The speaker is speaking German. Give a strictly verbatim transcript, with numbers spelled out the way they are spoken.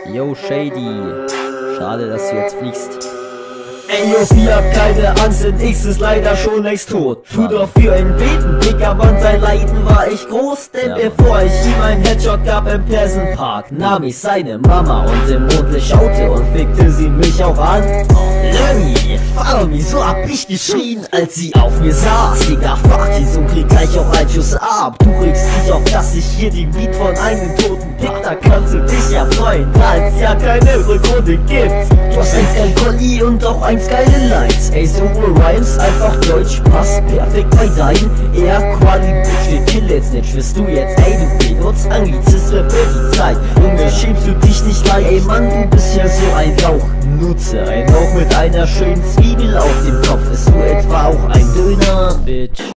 Yo, Shady. Schade, dass du jetzt fliegst. Ey, Jofi, hab keine Angst, denn X ist leider schon längst tot. Tu doch für ihn beten, Dicker, Mann, sein Leiden war echt groß. Denn Ja. bevor ich ihm einen Headshot gab im Pleasant Park, nahm ich seine Mama und im Mondlicht schaute und fickte sie mich auch an. Lenny, follow me, so hab ich geschrien, als sie auf mir saß. Digga, fuck dies und krieg gleich auch ein Schuss ab. Du regst dich auf, dass ich hier die Beat von einem toten Pick, da kannst du dich ja freuen, da es ja keine Rückrunde gibt. Du hast eins geil Colli und auch eins geile Lines. Ey, so Rhymes, einfach Deutsch, passt perfekt bei deinen. Eher Quali, Bitch, den Kill jetzt nicht, wirst du jetzt, ey, du benutzt Anglizismen für die Zeit. Und da schämst du dich nicht gleich, ey Mann, du bist ja so ein Lauch. Nutze ein Lauch mit einer schönen Zwiebel auf dem Kopf, ist du etwa auch ein Döner, Bitch.